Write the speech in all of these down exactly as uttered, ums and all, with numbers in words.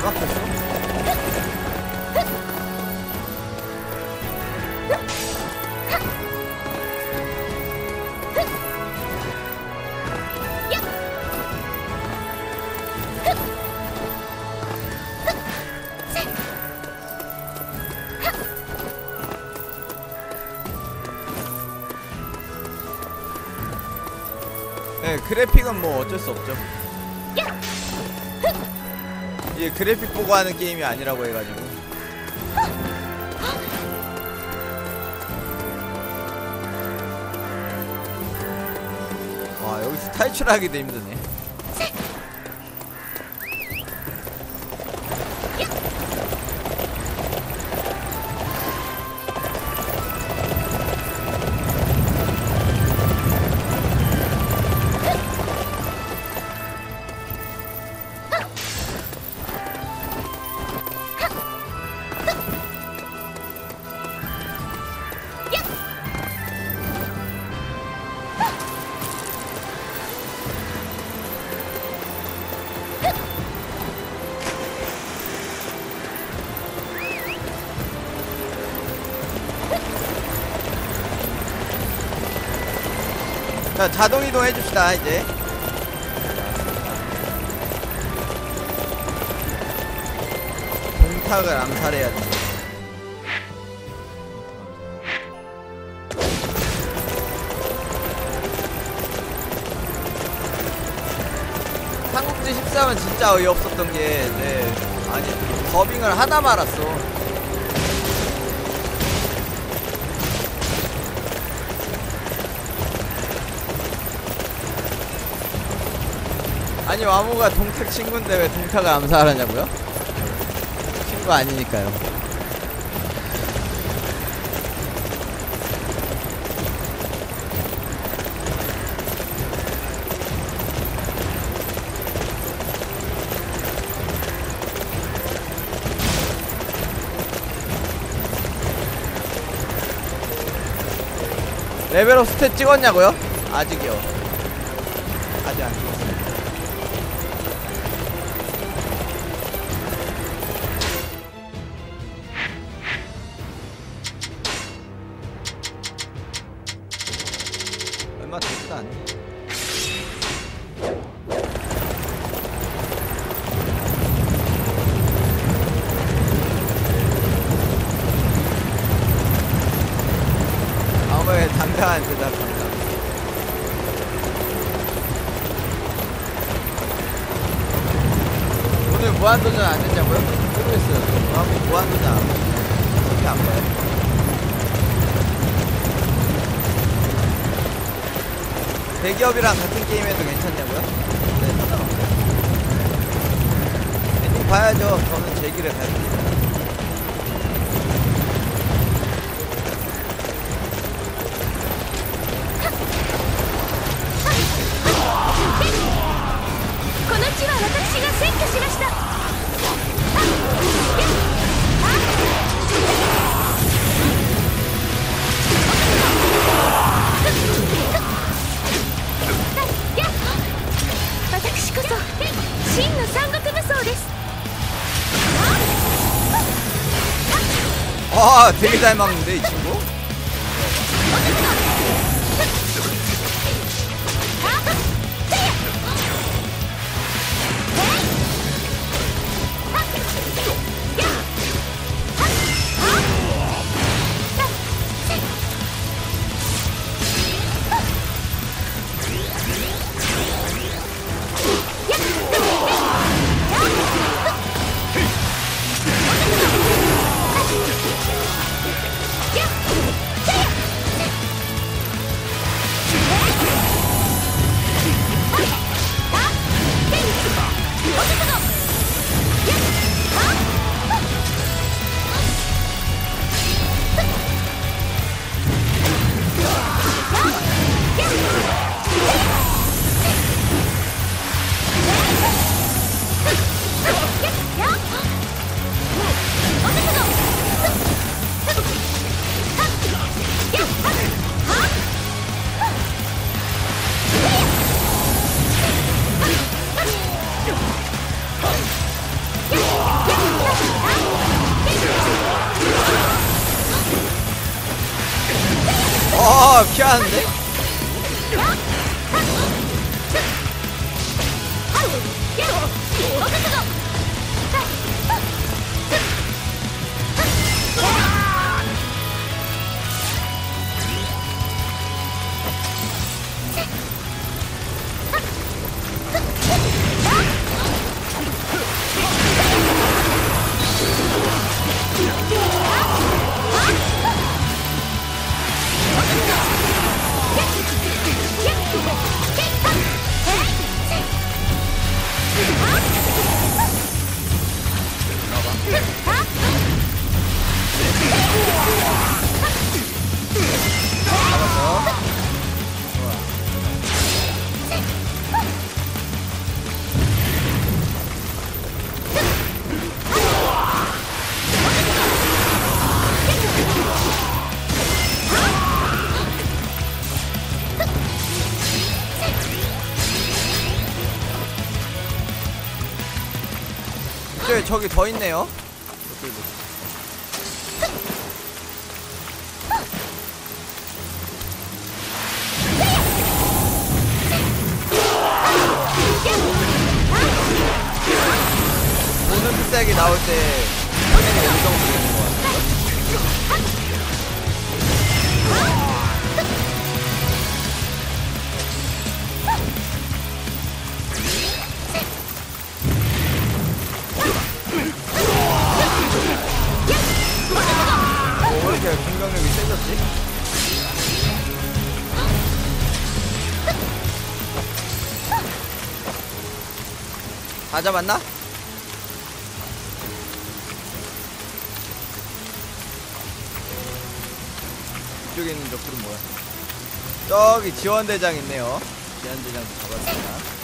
막혔어? 네, 그래픽은 뭐 어쩔 수 없죠. 이게 그래픽 보고 하는 게임이 아니라고 해가지고. 와, 여기서 탈출하기도 힘드네. 자, 자동 이동 해줍시다. 이제 동탁을 암살해야 돼. 삼국지 십삼은 진짜 어이없었던 게, 네, 아니 더빙을 하다 말았어. 아니, 와무가 동탁 친구인데 왜 동탁을 암살하냐고요? 친구 아니니까요. 레벨업 스탯 찍었냐고요? 아직이요. 아직 안 찍었어요. 얼마 되지도 않네. 아무의 당당한 대답입니다. 오늘 무한도전 안 했냐고요? 모르겠어요. 아무 무한도전 안 했어요. 어떻게 안 봐요? 대기업이랑 같은 게임에도 괜찮냐고요? 네, 상관없어요. 엔딩 봐야죠. 저는 제 길을 갈게요. 아, 되게 잘 막는데 이 친구? Yeah! 와, 피하는데? 저기, 저기 더 있네요. 보는 필살기 나올 때 당연히 어느 정도 되는 것 같아요. 왜 이렇게 공격력이 세졌지? 다 잡았나? 이쪽에 있는 적들은 뭐야? 저기 지원대장 있네요. 지원대장도 잡았습니다.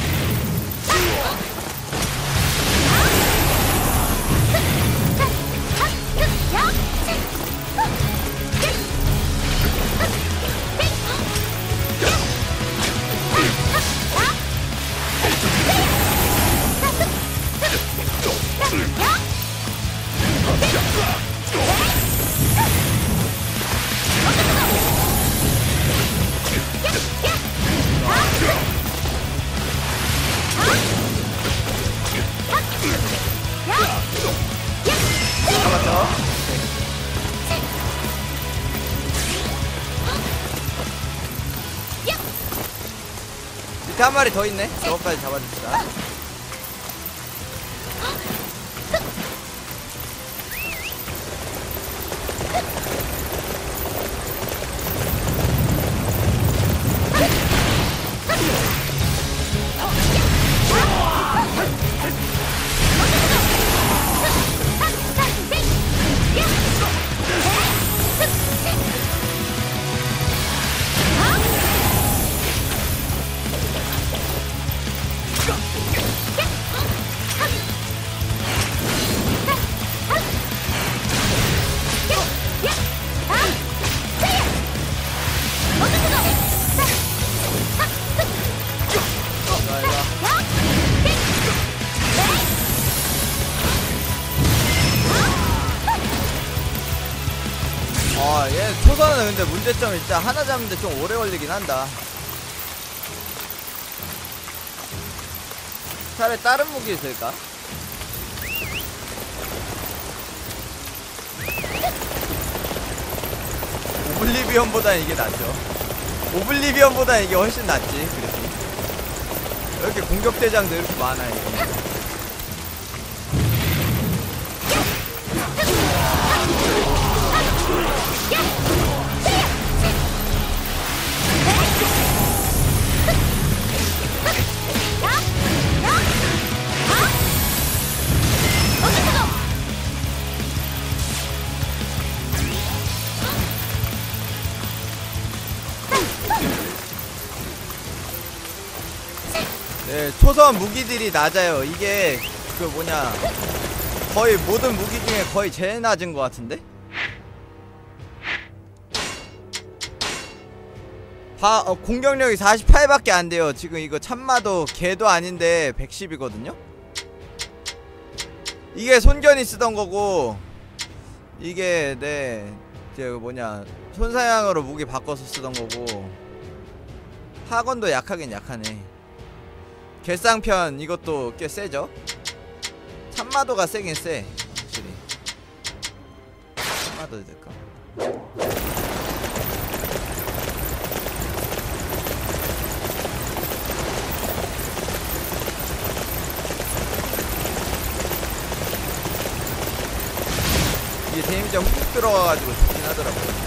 밑에 한 마리 더 있네. 저거까지 잡아줍시다. 아, 얘 초선은 근데 문제점이 진짜 하나 잡는데 좀 오래 걸리긴 한다. 차라리 다른 무기 있을까? 오블리비언보다는 이게 낫죠. 오블리비언보다는 이게 훨씬 낫지. 그래도 왜 이렇게 공격 대장도 이렇게 많아 이게. 네, 초선 무기들이 낮아요. 이게 그 뭐냐, 거의 모든 무기 중에 거의 제일 낮은 것 같은데? 다 어, 공격력이 사십팔밖에 안 돼요. 지금 이거 참마도 개도 아닌데 백십이거든요? 이게 손견이 쓰던 거고, 이게 네 이제 그 뭐냐 손사양으로 무기 바꿔서 쓰던 거고 학원도 약하긴 약하네. 괴쌍편 이것도 꽤 세죠? 참마도가 세긴 세 확실히. 참마도 될까? 이게 데미지가 훅 들어가가지고 좋긴 하더라고요.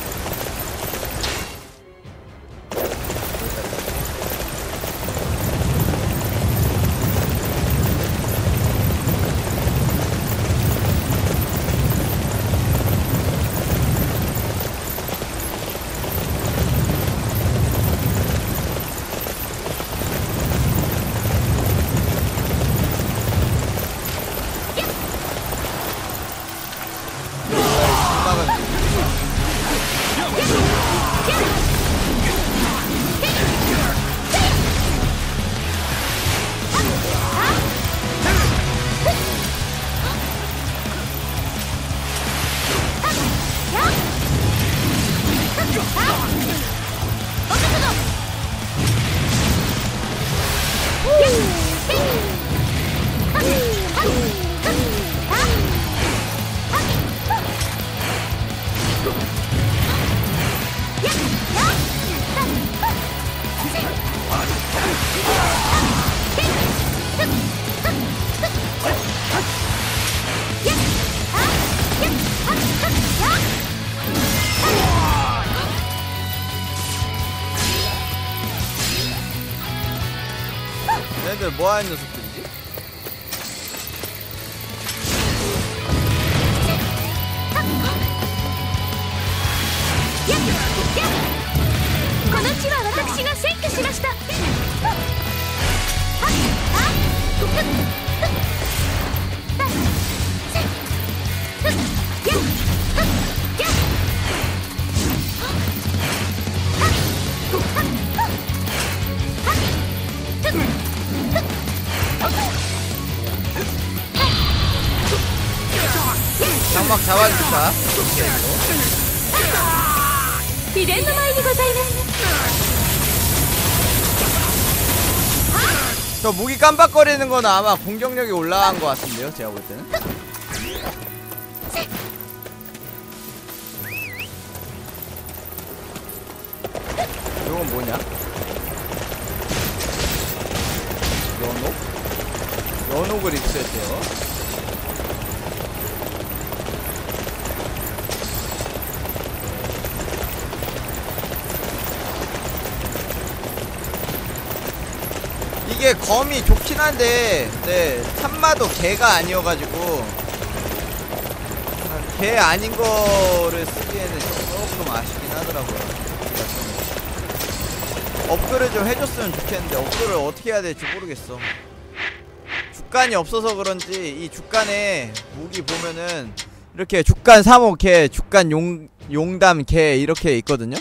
얘네들 뭐하는 녀석들이지? 장막 잡아줄까? 저 무기 깜빡거리는 거는 아마 공격력이 올라간 것 같은데요, 제가 볼 때는. 이건 뭐냐? 연옥? 연옥을 입수했대요. 이게 검이 좋긴 한데, 네, 참마도 개가 아니어가지고 개 아닌 거를 쓰기에는 조금 아쉽긴 하더라고요. 업글을 좀 해줬으면 좋겠는데 업글을 어떻게 해야 될지 모르겠어. 주간이 없어서 그런지 이 주간에 무기 보면은 이렇게 주간 삼 호 개, 주간 용, 용담 개 이렇게 있거든요.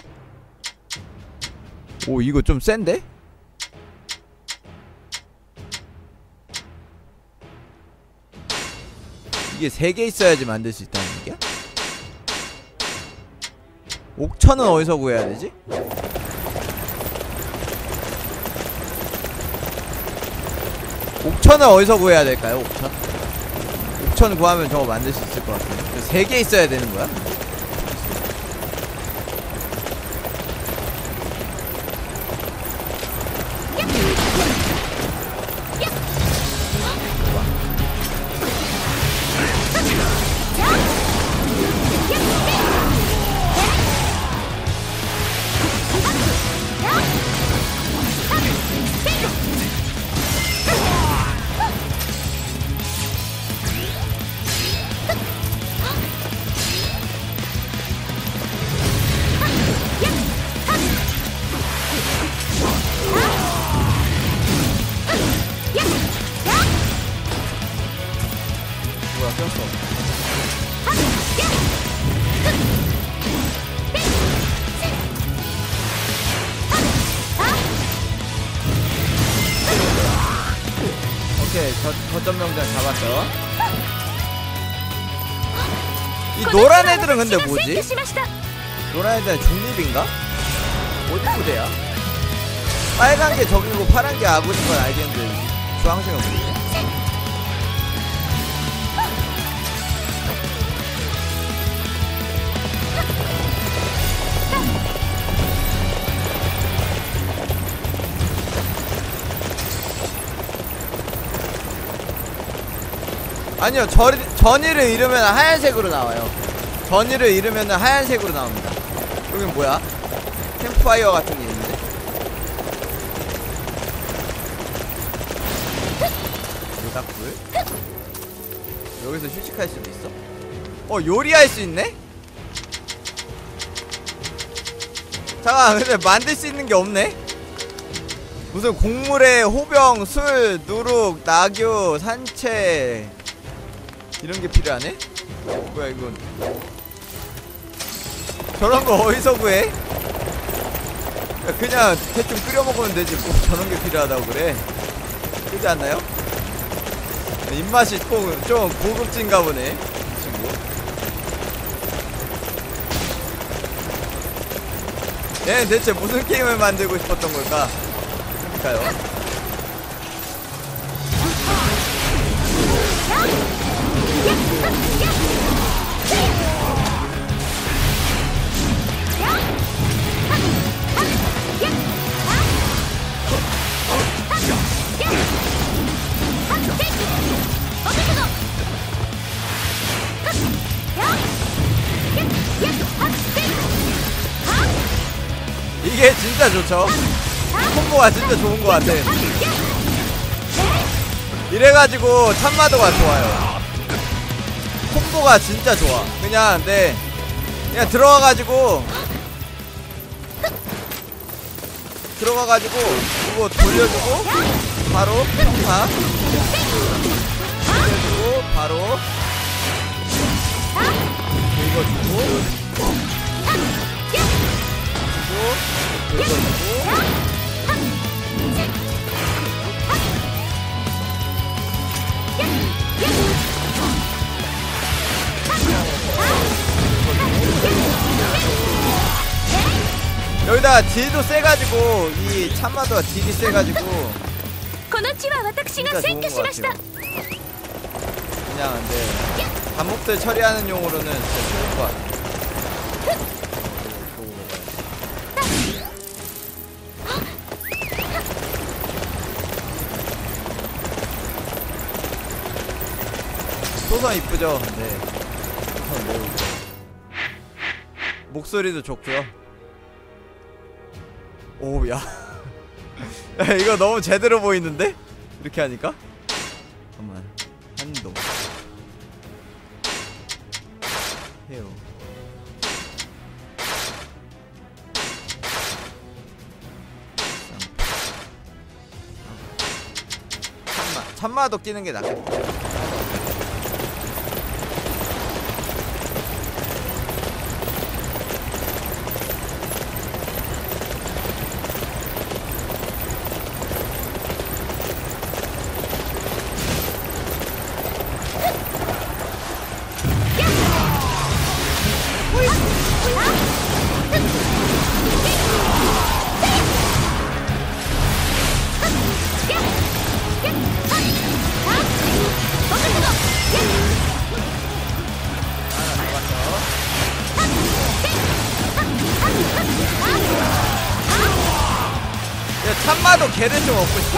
오, 이거 좀 센데? 이게 세 개 있어야지 만들 수 있다는 얘기야? 옥천은 어디서 구해야 되지? 옥천은 어디서 구해야 될까요? 옥천? 옥천 구하면 저거 만들 수 있을 것 같아요. 세 개 있어야 되는 거야? 오케이, 저, 거점 명장 잡았어. 이 노란 애들은 근데 뭐지? 노란 애들은 중립인가? 어디 부대야? 빨간 게 적이고 파란 게 아군인 건 알겠는데 주황색은 뭐지? 아니요, 저, 전이를 잃으면 하얀색으로 나와요. 전이를 잃으면 하얀색으로 나옵니다. 여긴 뭐야? 캠프파이어 같은 게 있는데? 모닥불? 여기서 휴식할 수도 있어? 어, 요리할 수 있네? 잠깐, 근데 만들 수 있는 게 없네? 무슨 곡물에 호병, 술, 누룩, 낙유, 산채 이런 게 필요하네? 뭐야 이건? 저런 거 어디서 구해? 야, 그냥 대충 끓여 먹으면 되지 뭐 저런 게 필요하다고 그래? 그렇지 않나요? 입맛이 꼭 좀 고급진가 보네 이 친구. 얘는 대체 무슨 게임을 만들고 싶었던 걸까? 그러니까요. 이게 진짜 좋죠. 콤보가 진짜 좋은 것 같아. 이래가지고 참마도가 좋아요. 콤보가 진짜 좋아. 그냥 네 그냥 들어가가지고 들어가가지고 이거 돌려주고 바로 평타 돌려주고 바로 이거 주고 주고 이거 주고 여기다가 딜도 세가지고 이 참마도가 딜이 세가지고 진짜 좋은 것 같아요. 그냥 근데 감목들 처리하는 용으로는 진짜 좋을 것 같아요. 소선 이쁘죠? 네. 소선 매우 이뻐. 목소리도 좋고요. 오, 야. 야, 이거 너무 제대로 보이는데? 이렇게 하니까? 잠깐만. 한도. 해요. 참마. 참마도 끼는 게 낫겠다. 참마도 걔를 좀 얻고 싶어.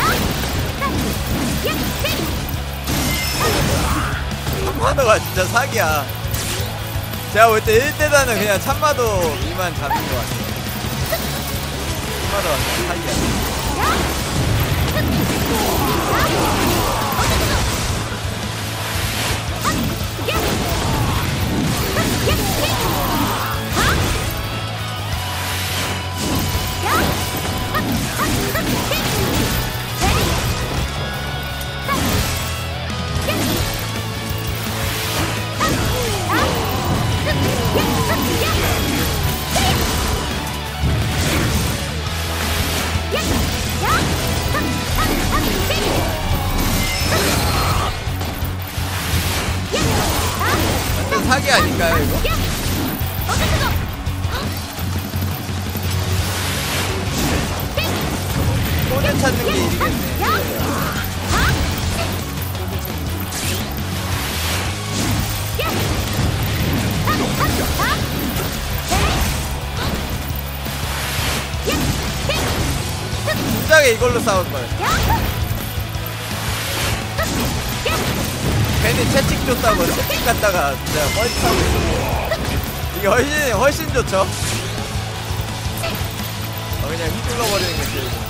참마도가 진짜 사기야. 제가 볼 때 일 대 단은 그냥 참마도 이만 잡는 것 같아요. 참마도가 진짜 사기야. 사기 아닐까요 이거? 꼬리 찾는 게 일이겠네. 진작에 이걸로 싸울 거야. 괜히 채찍 줬다고 채찍 갖다가 진짜 뻘짓하고 있어. 이게 훨씬 훨씬 좋죠. 어, 그냥 휘둘러 버리는 거지.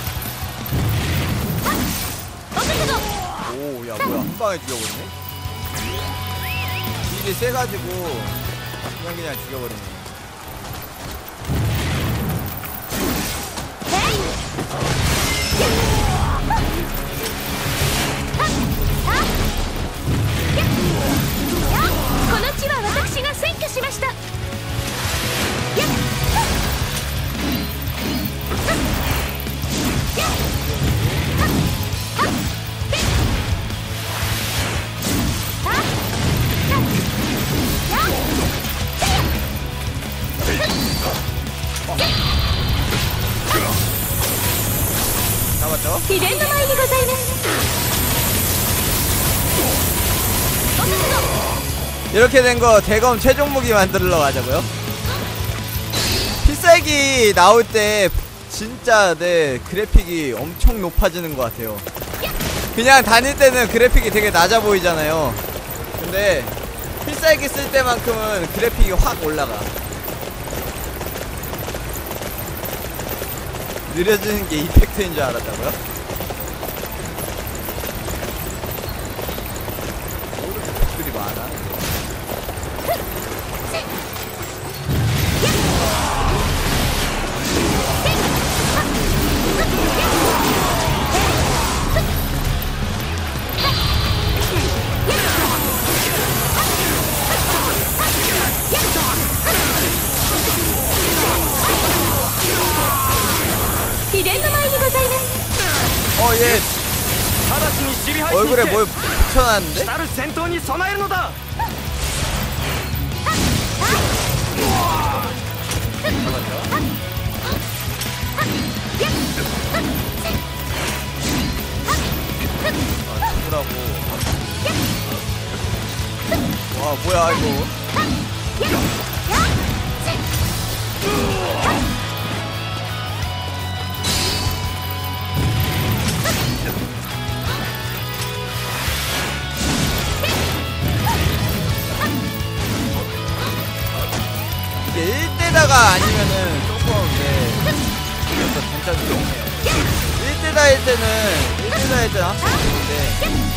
오, 야 뭐야 한 방에 죽여버리네. 딜이 세가지고 그냥 그냥 죽여버리네. 잡았죠? 이렇게 된 거 대검 최종 무기 만들러 가자고요. 필살기 나올 때 진짜 네 그래픽이 엄청 높아지는 것 같아요. 그냥 다닐 때는 그래픽이 되게 낮아 보이잖아요. 근데 필살기 쓸 때만큼은 그래픽이 확 올라가. 느려지는 게 이펙트인 줄 알았다고요? 뭐 이렇게 적들이 많아? 어, 얘 얼굴에 뭘 붙여놨는데? 아, 죽으라고. 와, 뭐야, 이거. 이게 일 대다가 아니면은 조금 네 그래서 괜찮긴 해요. 일 대다일 때는 일 대다일 때는 확실히 좋은데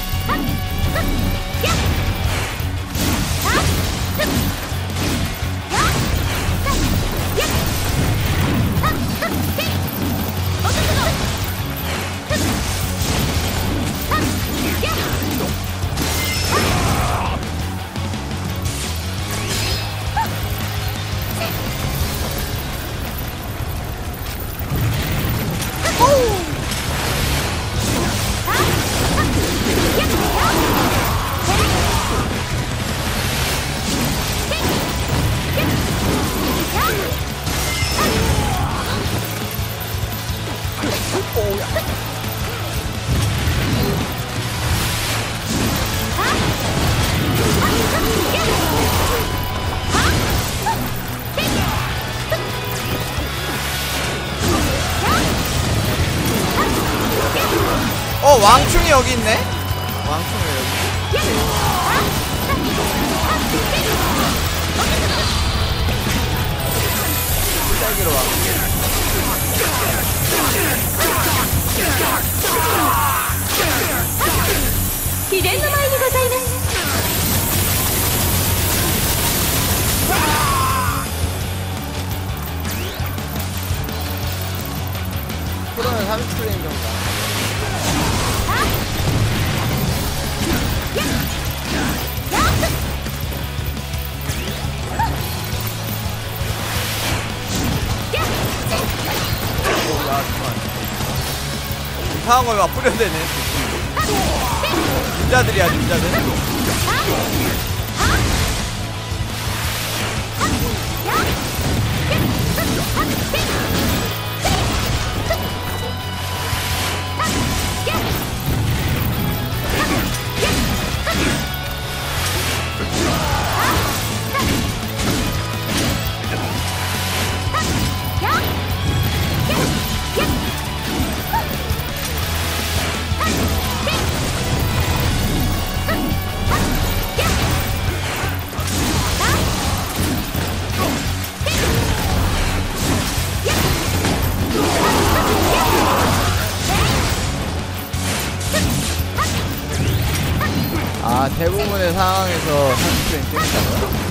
어, 왕충이 여기 있네? 왕충이 여기. 필살기로 와. 프로는 삼십 프레임 정도. 이상한 걸 막 뿌려대네. ninja들이야, ninja들. 지금의 상황에서 삼십 프레임 찍는다고요?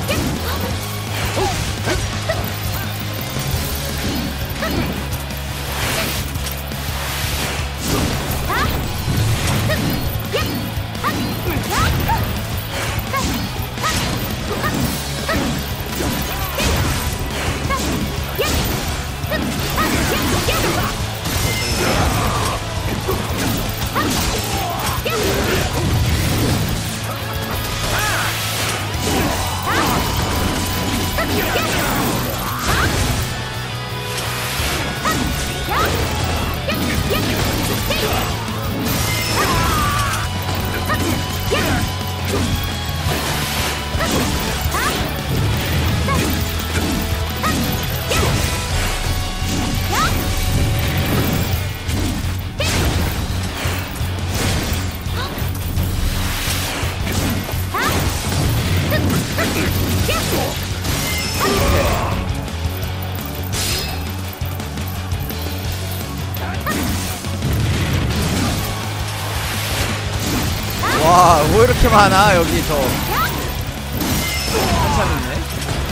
와, 뭐 이렇게 많아, 여기서. 한참 있네.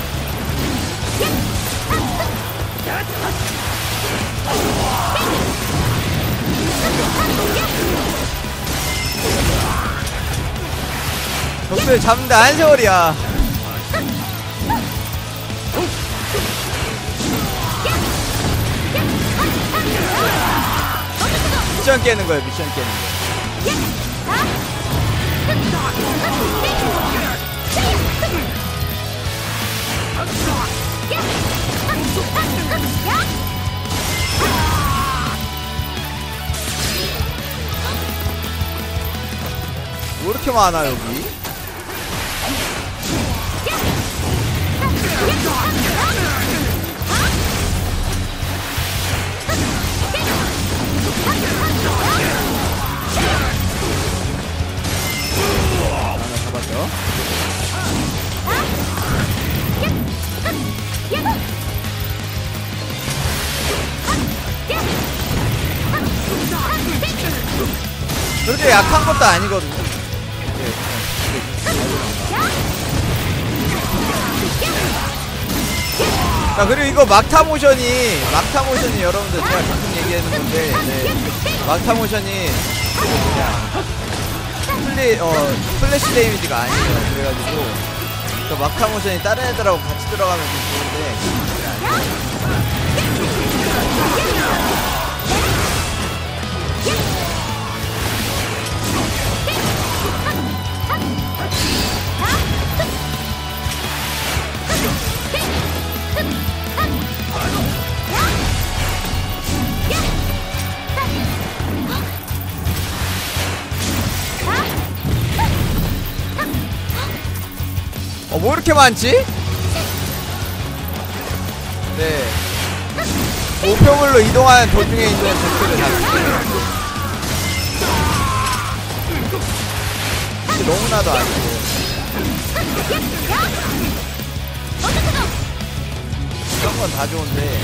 적들 잡는데 한세월이야. 미션 깨는 거야, 미션 깨는 거. 왜 이렇게 많아 여기? 하나 잡았죠? 그렇게 약한 것도 아니거든요. 자, 그리고 이거 막타 모션이 막타 모션이 여러분들 제가 가끔 얘기하는 건데, 네, 막타 모션이 그냥 플레 어 플래시 데미지가 아니에요. 그래가지고 그 막타 모션이 다른 애들하고 같이 들어가면 좀 좋은데. 어, 뭐 이렇게 많지? 네. 목표물로 이동하는 도중에 있는 적들을 잡습니다. 너무나도 아니고. 이런 건 다 좋은데.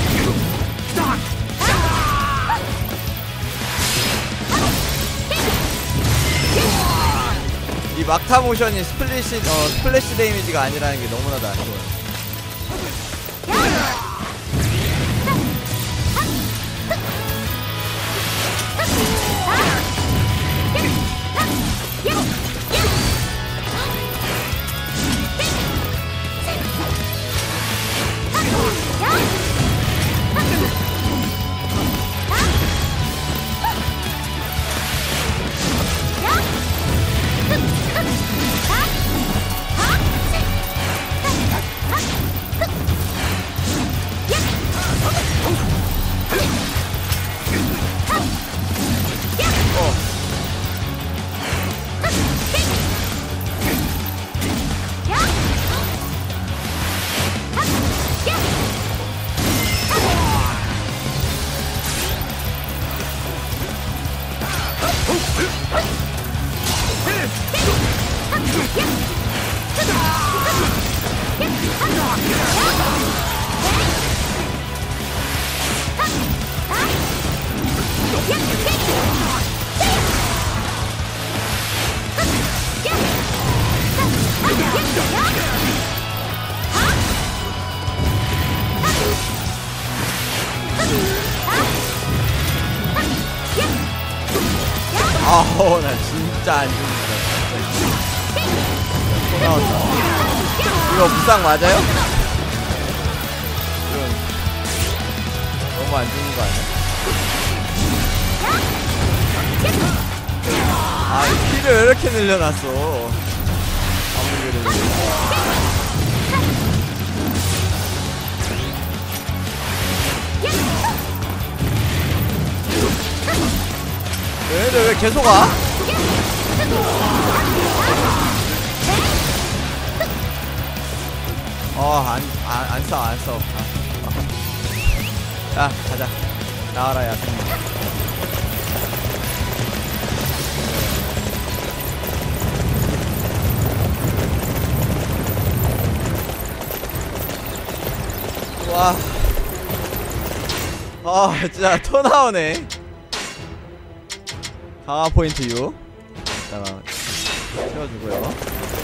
이 막타 모션이 스플래시, 어, 스플래시 데미지가 아니라는 게 너무나도 안 좋아요. 아우 나 진짜 안 죽는다. 또 나왔다. 이거 부상 맞아요? 이건 너무 안 죽는 거 아니야? 아 피를 왜 이렇게 늘려놨어? 아무리 그래도. 얘네들 왜 계속 와? 어, 안, 안, 안 싸워, 안 싸워. 아, 야, 가자. 나와라, 야, 승리. 와. 아, 진짜 토 나오네. 강화 포인트 유. 이따가 채워주고요.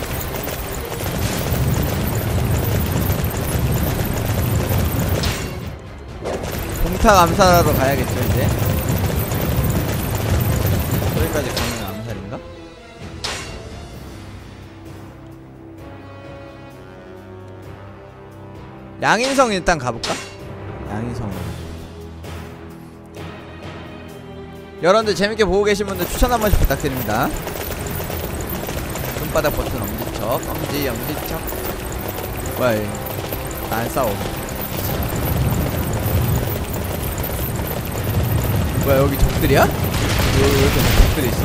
공탁 암살하러 가야겠죠 이제. 저기까지 가면 암살인가? 양인성 일단 가볼까? 양인성. 여러분들 재밌게 보고 계신 분들 추천 한 번씩 부탁드립니다. 손바닥 버튼 엄지척, 엄지, 엄지척. 뭐야, 얘. 안 싸워. 뭐야, 여기 적들이야? 왜, 왜 이렇게 적들이 있어?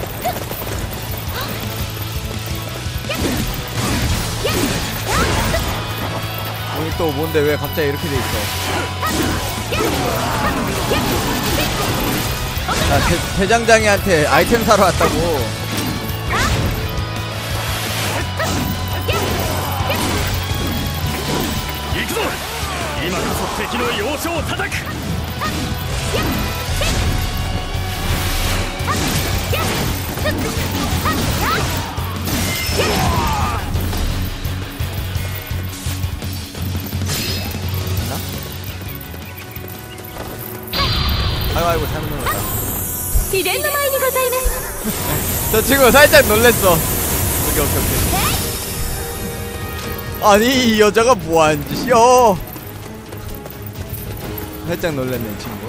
여기 또 뭔데, 왜 갑자기 이렇게 돼 있어? 야, 대, 대장장이한테 아이템 사러 왔다고. 아이고 아이고 잘못 눌렀다. 저 친구 살짝 놀랬어. 오케이 오케이 오케이. 아니 이 여자가 뭐하는 짓이여. 살짝 놀랬네 친구.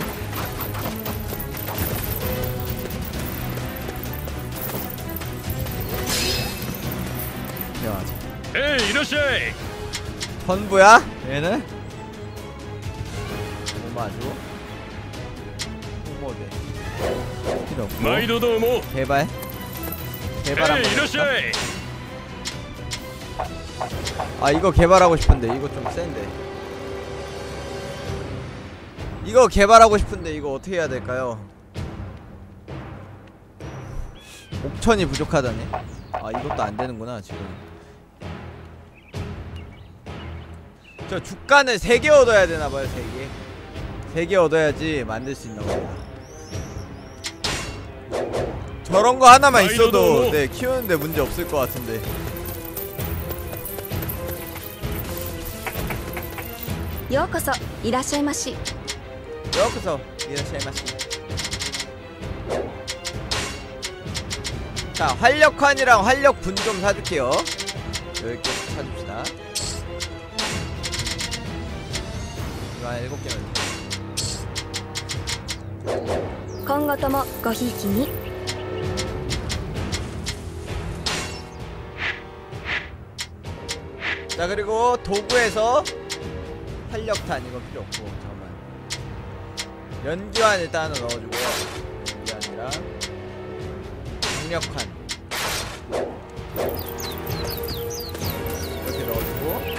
대화하자. 에이 이러시아이. 선부야? 얘는? 오마주 홍모대 필요 없고 마이도도모 개발 개발 한번 해볼까? 아 이거 개발하고 싶은데 이거 좀 센데. 이거 개발하고 싶은데 이거 어떻게 해야 될까요? 옥천이 부족하다네. 아 이것도 안 되는구나 지금. 저 주간을 세 개 얻어야 되나봐요. 세 개 세 개 얻어야지 만들 수 있나봐요. 저런 거 하나만 있어도 네 키우는데 문제 없을 것 같은데. 요코소 이라샤이마시. 요코소 이라샤이마시. 자 활력환이랑 활력분 좀 사줄게요. 열 개 사줍시다. 이거 한 일곱 개는. 今後ともごひいきに。 자 그리고 도구에서 활력탄 이거 필요 없고 잠깐만. 연기환 일단 하나 넣어주고요. 연기환이랑 강력환 이렇게 넣어주고.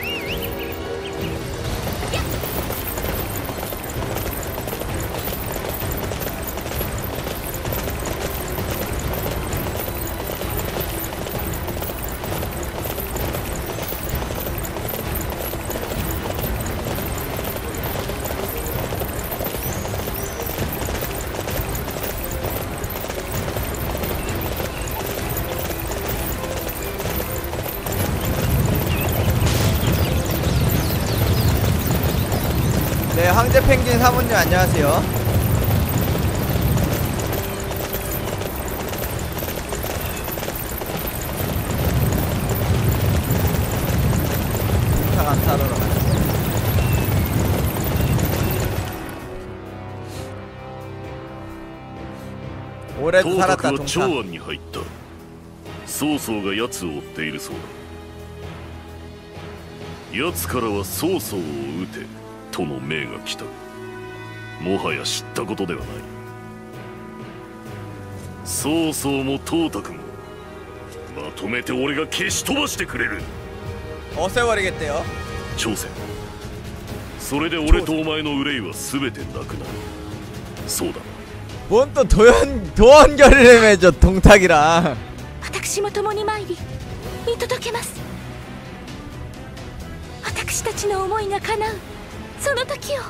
황제 펭귄 사모님 안녕하세요. 동탁 암살하러 가자. 올해도 東 살았다 卓は長 동탁. 安に入った曹操が奴を追っているそうだ奴からは曹操を討てとの命が来たもはや知ったことではない曹操も董卓もまとめて俺が消し飛ばしてくれる 없애버리겠대요. 朝鮮それで俺とお前の憂いは全てなくなるそうだ 뭔 또 도연 도원결의를 맺어 동탁이랑. 私も共に参り見届けます。私たちの思いが叶うその時を。 あ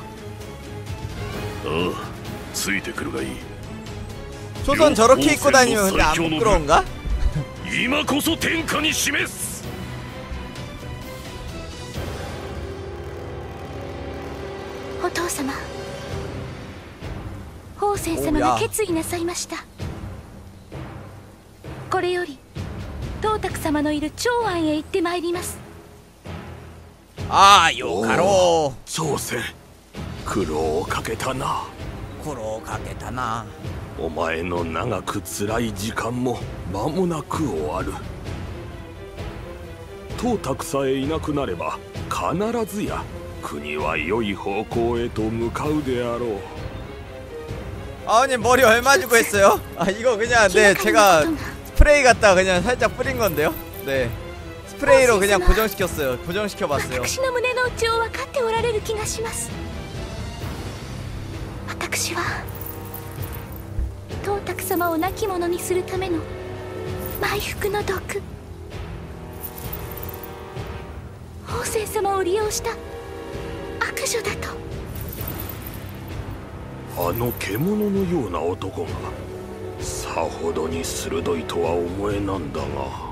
あついてくるがいい 조선 저렇게 입고 다니면 근데 안 부끄러운가? 今こそ天下に示すお父様、法然様が決意なさいました。これより董卓様のいる長安へ行ってまいります。 아 요가로 朝鮮苦労をかけたな 코로 가겠다나. お前の長く辛い時間も間もなく終わる董卓さえいなくなれば必ずや国は良い方向へと向かうであろう 아버님 머리 얼마 주고 했어요? 아 이거 그냥 네 제가 스프레이 갖다 그냥 살짝 뿌린 건데요. 네 스프레이로 그냥 고정시켰어요. 고정시켜봤어요. 私の胸の内を分かっておられる気がします。私は董卓様を亡き者にするための埋伏の毒、法然様を利用した悪女だと。 あの獣のような男がさほどに鋭いとは思えなんだが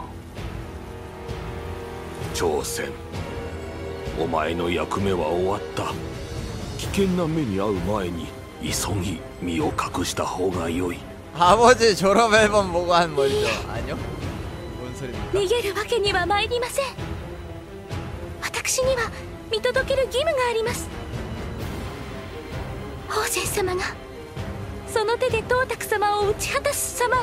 朝鮮お前の役目は終わった危険な目に遭う前に急ぎ身を隠した方が良い 아버지 졸업 앨범 보고 한 머리죠? 아니요? 뭔 소리입니까? 逃げるわけには参りません。私には見届ける義務があります。法然様がその手で董卓様を打ち果たす様を。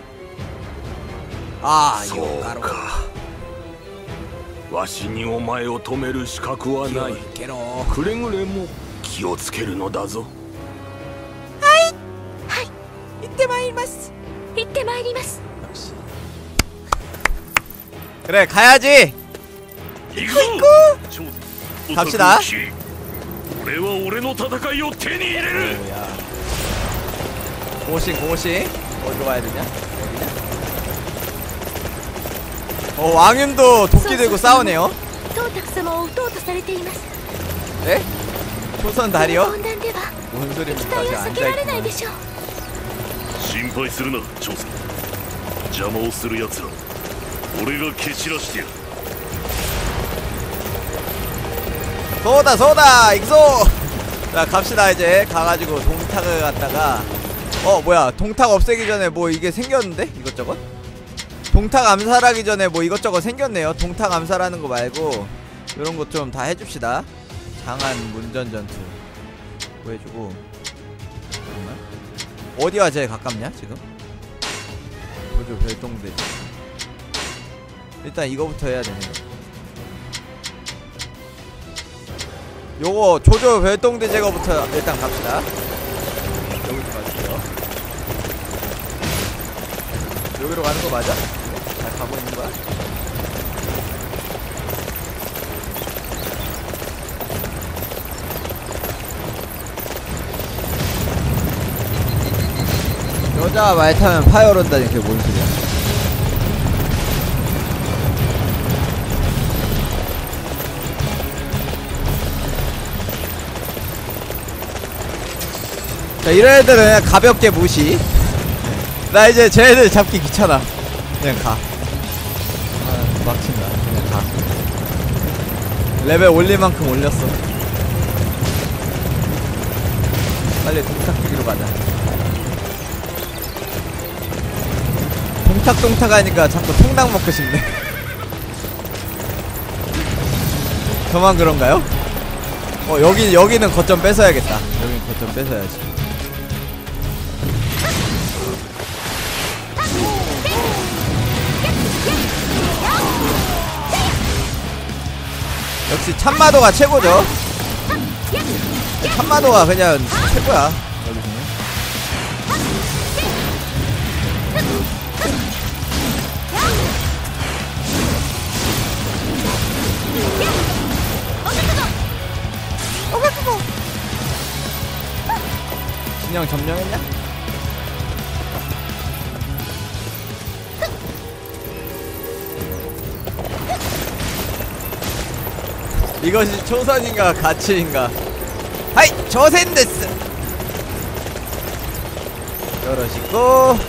아 そう 요가로 かわしにお前を止める資格はない 게로 くれぐれも気をつけるのだぞ 이때 마이마스 行ってまいります。 그래 가야지 行くぞ 갑시다 俺は俺の戦いを手に入れる 야 고싱 고싱 어디로 가야 되냐? 어디냐? 어 왕윤도 도끼 들고 싸우네요. 董卓様を撃とうとされています。 네? 조선 다리요? 混乱では 뭔 期 소리입니까? 待 지금 は避けられない 앉아있구만. でしょう。 心配するな朝鮮邪魔をする奴ら俺が蹴散らしてやる 쏘다 쏘다 익소! 자 갑시다 이제 가가지고 동탁을 갖다가 어 뭐야 동탁 없애기 전에 뭐 이게 생겼는데? 이것저것? 동탁 암살하기 전에 뭐 이것저것 생겼네요. 동탁 암살하는 거 말고 이런 것 좀 다 해줍시다. 장안 문전 전투 뭐 해주고 잠깐만. 어디가 제일 가깝냐 지금? 조조 별동대 일단 이거부터 해야 되네. 요거 조조 별동대 제거부터 일단 갑시다. 여기로 가주세요. 여기로 가는 거 맞아? 잘 가고 있는 거야? 여자가 말 타면 파열 온다니 그게 뭔 소리야? 자 이런 애들은 그냥 가볍게 무시. 나 이제 쟤네들 잡기 귀찮아. 그냥 가. 아 막친다. 그냥 가. 레벨 올릴 만큼 올렸어. 빨리 동탁뜨기로 가자. 동탁동탁 하니까 자꾸 통닭 먹고 싶네. 저만 그런가요? 어 여기 여기는 거점 뺏어야겠다. 여기는 거점 뺏어야지. 역시 참마도가 최고죠. 참마도가 그냥 최고야. 여기서는. 진영 점령했냐? 이것이 초선인가 가치인가? 하이! 조센데스! 열어시고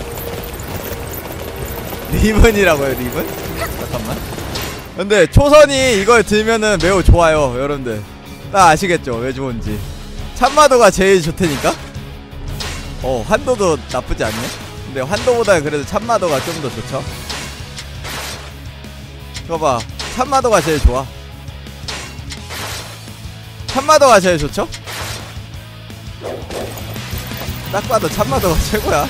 리븐이라고요 리븐? 잠깐만. 근데 초선이 이걸 들면은 매우 좋아요 여러분들. 딱 아시겠죠 왜 좋은지. 참마도가 제일 좋다니까? 어 환도도 나쁘지 않네. 근데 환도보다 그래도 참마도가 좀 더 좋죠. 이거 봐 참마도가 제일 좋아. 참마도가 제일 좋죠? 딱 봐도 참마도가 최고야.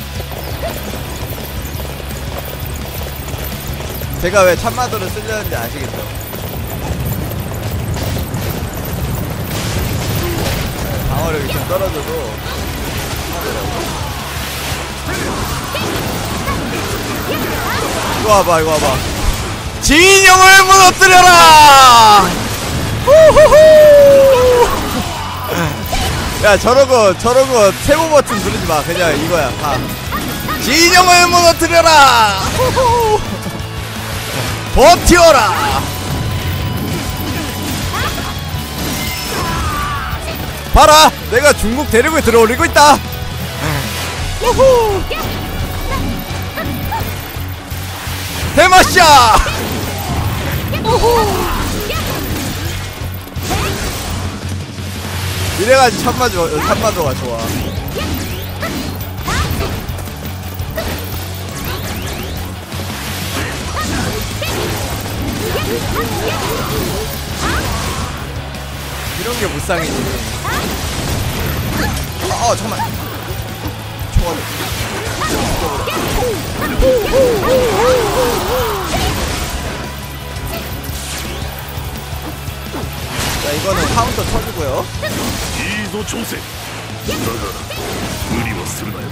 제가 왜 참마도를 쓰려는지 아시겠죠? 방어력이 좀 떨어져도 이거 와봐 이거 와봐. 진영을 무너뜨려라! 후후후! 야 저러고 저러고 세모 버튼 누르지마. 그냥 이거야 가. 진영을 무너뜨려라! 후후! 버티어라! 봐라! 내가 중국 대륙을 들어올리고 있다! 후후! 대마샤! 후후! 이래가지고 참마도, 참마도가 좋아. 이런게 무쌍이지. 어, 어 잠깐만. 좋아. 자 이거는 카운터 쳐주고요. 이도 조세. 나가 무리와するなよ.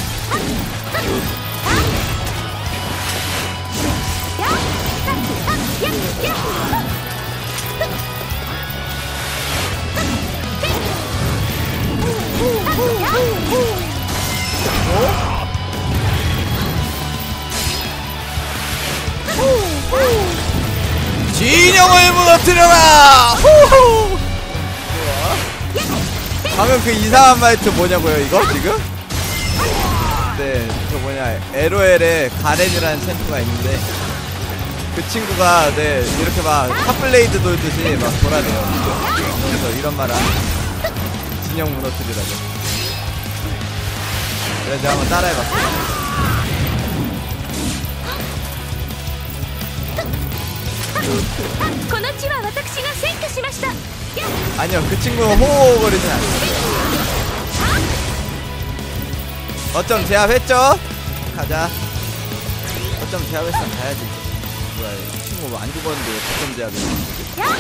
진영을 무너뜨려라! 후후! 방금 그 이상한 말투 뭐냐고요 이거 지금? 네, 저 뭐냐 엘오엘에 가렌이라는 챔프가 있는데 그 친구가 네 이렇게 막 탑블레이드 돌듯이 막 돌아내요. 그래서 이런 말을 진영 무너뜨리라고. 그래서 제가 한번 따라해봤어요. 아니요 그 친구는 호호거리진 않았어요. 어쩜 제압했죠? 가자. 어쩜 제압했으면 가야지. 뭐야 이 친구 뭐 안 죽었는데 어쩜 제압했어?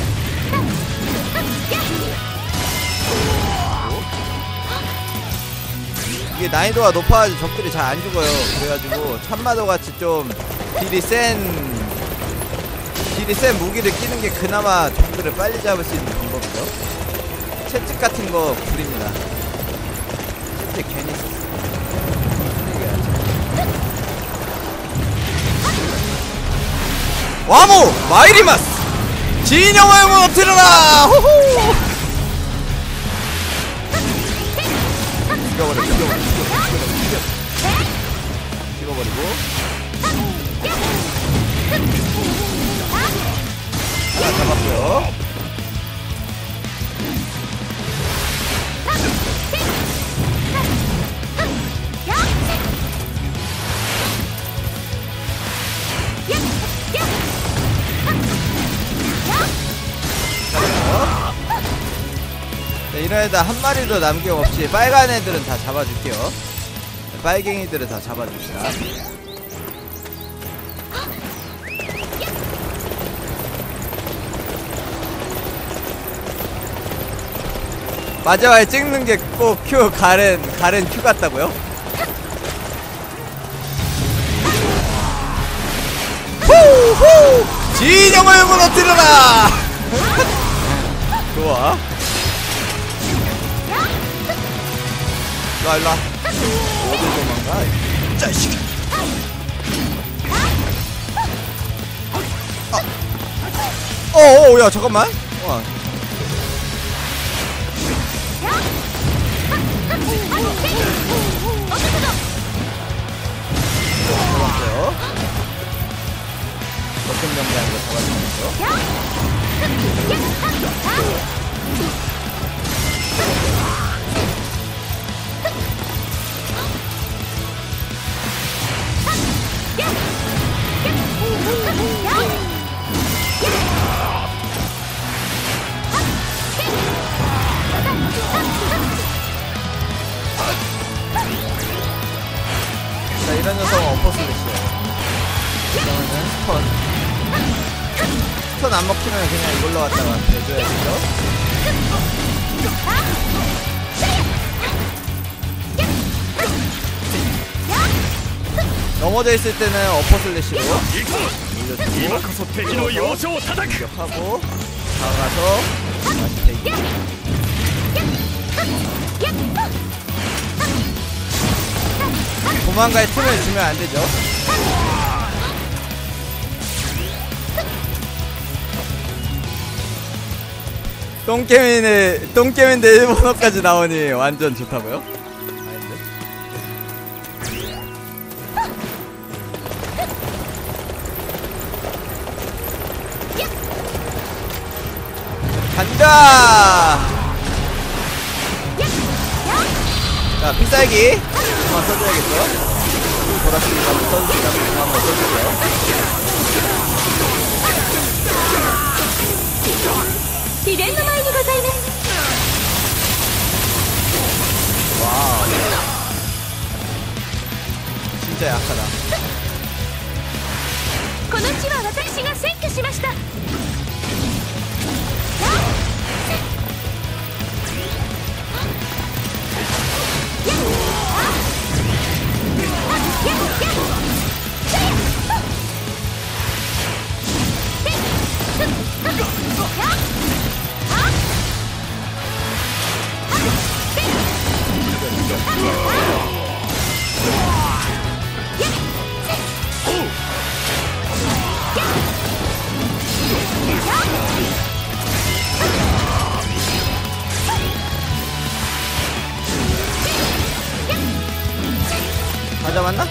이게 난이도가 높아가지고 적들이 잘 안 죽어요. 그래가지고 참마도 같이 좀 딜이 센 딜이 센 무기를 끼는 게 그나마 적들을 빨리 잡을 수 있는 방법이죠. 채찍 같은 거 부립니다. 채찍 괜히 와모 마이리마스 진영을 무너뜨려라! 호호! 죽여버려 죽여버려 죽여버려 죽여버리고 하나 잡았고요. 이런 애들 한 마리도 남김없이 빨간 애들은 다 잡아줄게요. 빨갱이들을 다 잡아줍시다. 마지막에 찍는 게 꼭 큐 가렌 가렌 큐 같다고요? 후후 진영을 무너뜨려라. 좋아. 일로와 일로와. 어딜 도망가 이 자식. 어어야 잠깐만. 와. 잡았어요. 적금 경기하는 거 잡아주면서. 자, 이런 녀석은 엎어슬래시에요. 그러면은 스턴. 스턴 안 먹히면 그냥 이걸로 갖다가 대줘야겠죠? 넘어져 있을 때는 엎어슬래시로 올려주고 공격하고 다가가서 다시 대기. 도망갈 틈을 주면 안 되죠. 똥개미네, 똥개미인데 일본어까지 나오니 완전 좋다고요? 아닌데? 간다! 자, 필살기 한번 써줘야겠죠? 보라색이 한번 써주시고 한번 써주세요. 秘伝の前にございます。 와우. 진짜 약하다. この地は私が占拠しました。 다 잡았나?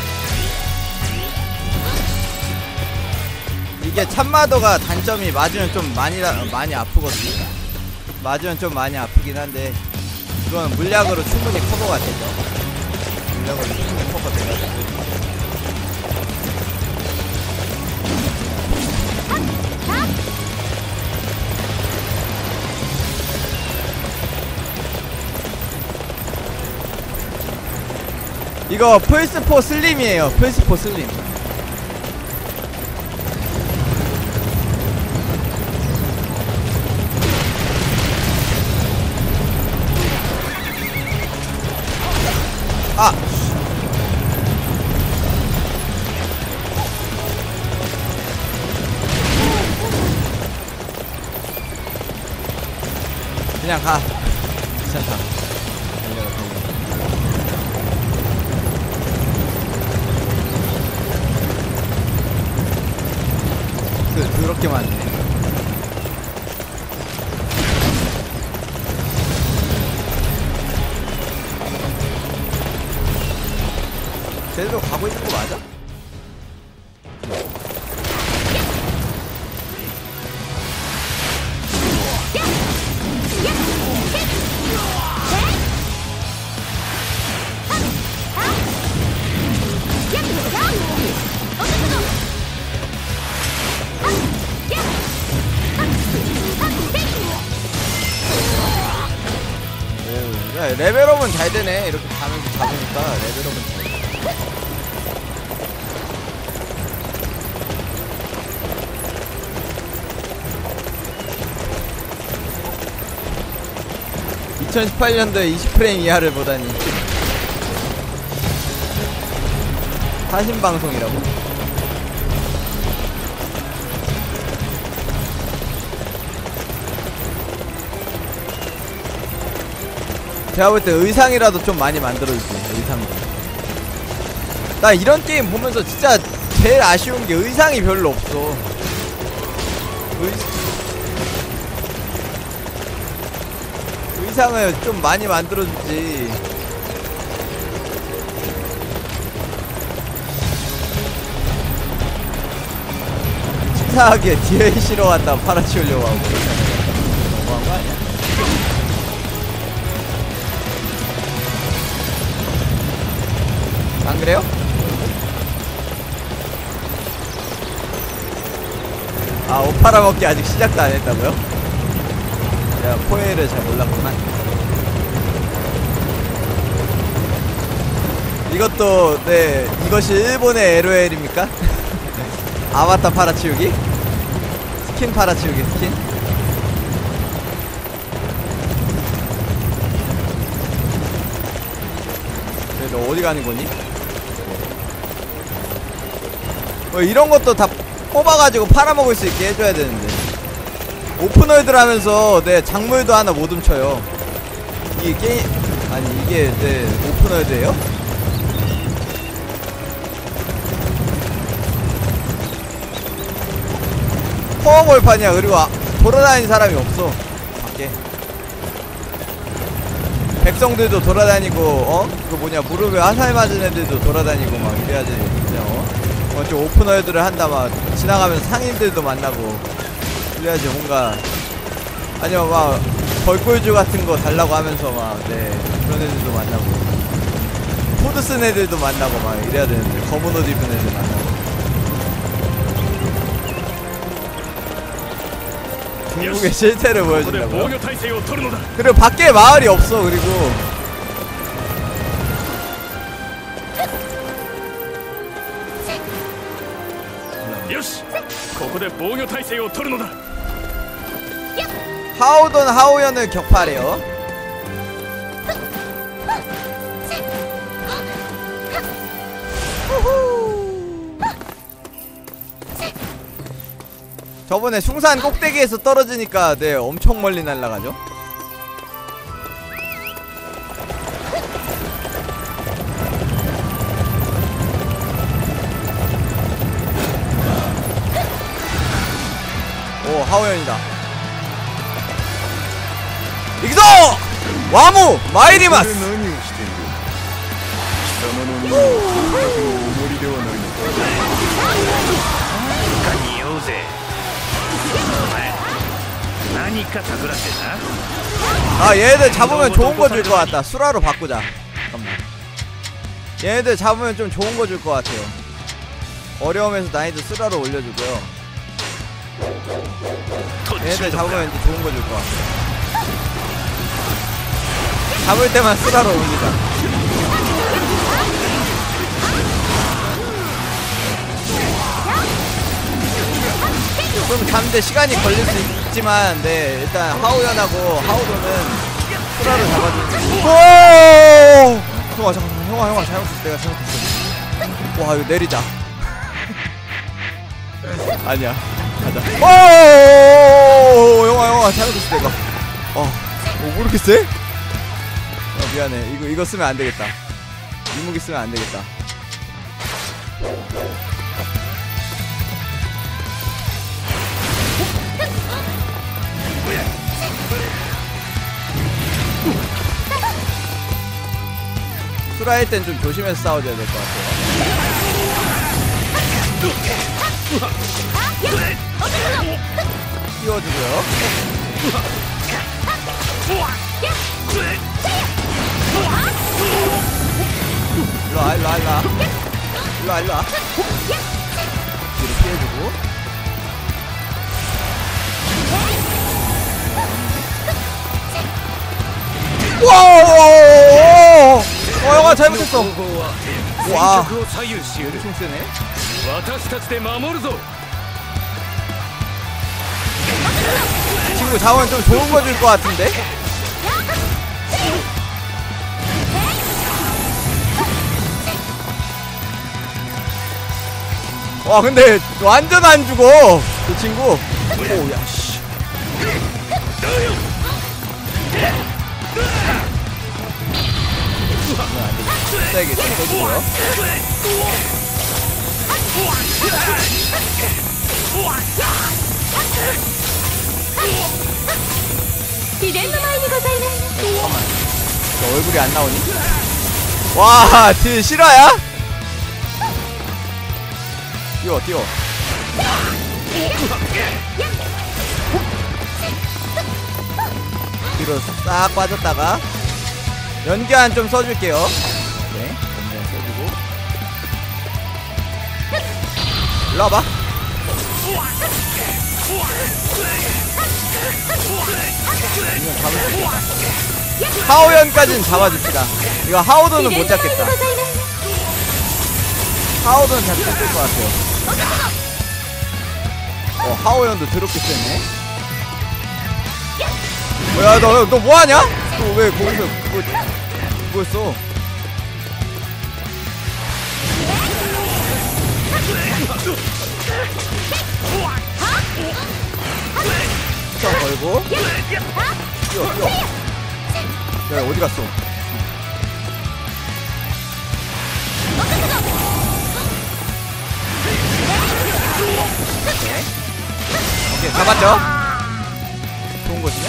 이게 참마도가 단점이 맞으면 좀 많이 많이 아프거든요. 맞으면 좀 많이 아프긴 한데 이건 물약으로 충분히 커버가 되죠. 물약으로 충분히 커버 돼가지고. 이거 플스포 슬림이에요. 플스포 슬림. 아! 그냥 가. 괜찮다. 달려라, 달려라. 그, 그렇게 많네. 제대로 가고 있는 거 맞아? 야, 레벨업은 잘 되네. 이렇게 가면서 잡으니까 레벨업은 잘 돼. 이천십팔 년도에 이십 프레임 이하를 보다니. 사신 방송이라고. 제가 볼 때 의상이라도 좀 많이 만들어줄게. 의상도. 나 이런 게임 보면서 진짜 제일 아쉬운 게 의상이 별로 없어. 의... 의상을 좀 많이 만들어주지. 치사하게 디엘씨로 왔다 팔아치우려고 하고. 너무한 거 아니야? 안 그래요? 아, 옷 팔아먹기 아직 시작도 안 했다고요? 제가 포에를 잘 몰랐구만. 이것도, 네, 이것이 일본의 엘오엘입니까? 아바타 팔아치우기? 스킨 팔아치우기, 스킨? 그래, 너 어디 가는 거니? 뭐 이런 것도 다 뽑아가지고 팔아먹을 수 있게 해줘야 되는데. 오픈월드를 하면서 네 작물도 하나 못 훔쳐요. 이게 게임 아니 이게 네 오픈월드예요? 코어 벌판이야. 그리고 아, 돌아다니는 사람이 없어 밖에. 백성들도 돌아다니고 어? 그 뭐냐 무릎에 화살 맞은 애들도 돌아다니고 막 이래야지 그냥 어? 어, 좀 오픈월드를 한다 막 지나가면서 상인들도 만나고 이래야지 뭔가. 아니면 막 벌꿀주 같은 거 달라고 하면서 막 네 그런 애들도 만나고 코드 쓴 애들도 만나고 막 이래야 되는데 검은 옷 입은 애들 만나고. 중국의 실태를 보여준다고요? 그리고 밖에 마을이 없어. 그리고 하오돈 하오연을 격파하래요. 저번에 숭산 꼭대기에서 떨어지니까 네 엄청 멀리 날아가죠. 오 하오연이다. 이기소! 와무! 마이리마스! 아 얘네들 잡으면 좋은 거 줄 것 같다. 수라로 바꾸자. 잠깐만. 얘네들 잡으면 좀 좋은 거 줄 것 같아요. 어려움에서 난이도 수라로 올려주고요. 얘네들 잡으면 이제 좋은 거 줄 것 같아요. 잡을 때만 수라로 올리자. 좀 잡는데 시간이 걸릴 수 있지만 네 일단 하오연하고 하오도는 수라로 잡아주는. 오! 형아 잠깐만 형아 형아 잘못했어. 내가 잘못했어. 와 이거 내리자. 아니야 가자. 오! 형아 형아 잘못했어 내가. 어, 어 모르게 쎄? 어 미안해. 이거 이거 쓰면 안 되겠다. 이 무기 쓰면 안 되겠다. 수라일 땐 좀 조심해서 싸워줘야 될 것 같아요. 띄워주고요. 일로와 일로와 일로와 일로와 일로와. 뒤로 피해주고. 와오! 어, 영아 잘못했어. 方法はわあ戦局を左右し得る 총 세네. 私たちで守るぞ 친구 자원 좀 좋은 거 줄 것 같은데? 와 근데 완전 안 죽어 그 친구. 오야 씨. 세게 좀 써주고요. 이랜드前にございます 잠깐만. 너 얼굴이 안 나오니? 와, 딜 실화야? 뛰어, 뛰어. 뒤로 싹 빠졌다가 연기한 좀 써줄게요. 네, 연기한 써주고. 일로 와봐. 이건 잡을 수 있겠다. 하오연까지는 잡아줍시다. 이거 하오도는 못 잡겠다. 하오도는 잡힐 것 같아요. 어, 하오연도 더럽게 세네. 뭐야, 너, 너 뭐하냐? 너 왜 거기서 그거, 그거 했어? 수천 걸고. 뛰어, 뛰어. 야, 어디 갔어? 오케이. 오케이, 잡았죠? 좋은 것이냐?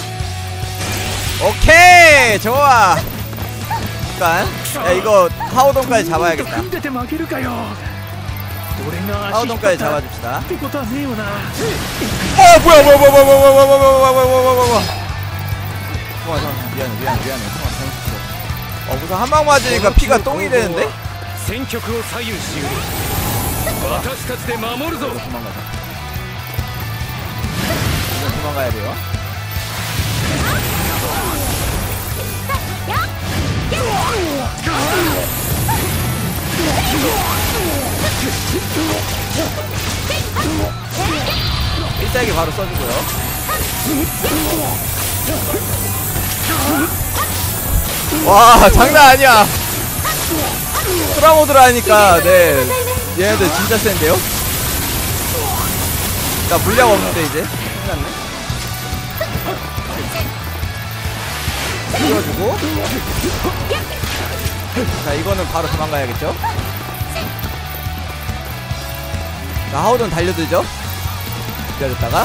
오케이! 좋아! 잠깐. 야, 이거 하오동까지 잡아야겠다. 組んでて負けるかよ俺が足引っ張 하오동까지 った 잡아줍시다. ってことはねえよな 어 뭐야 뭐야 뭐야 뭐야 뭐야 뭐야 뭐야 뭐야 뭐야 뭐야 뭐야 잠깐만 잠깐만 미안해 미안해 미안해 잠깐만 잘못했어. 어 우선 한 방 맞으니까 피가 똥이 되는데? 戦局を左右し得る私たちで守るぞ 이거 도망가자. 이건 도망가야 돼요. 일사기 바로 써주고요. 와 장난 아니야. 프라모드를 하니까 네 얘네들 진짜 센데요? 나 물량 없는데 이제 끝났네. 밀어주고. 자 이거는 바로 도망가야겠죠? 자 하우든 달려들죠? 기다렸다가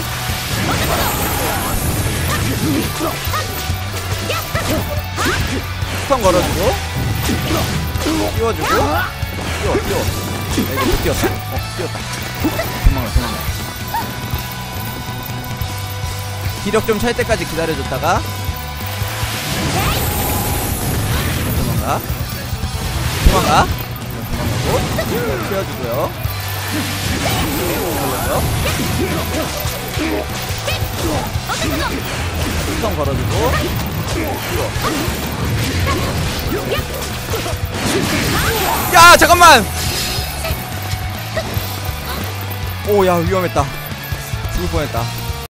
스턴 걸어주고 띄워주고 띄워 띄워. 야, 이거 못 띄웠어. 어 띄웠다. 도망가 도망가. 기력 좀 찰 때까지 기다려줬다가 도망가 도망가 도망가고 띄워주고요. 스턴 걸어주고 야 잠깐만. 오야 위험했다. 죽을 뻔했다.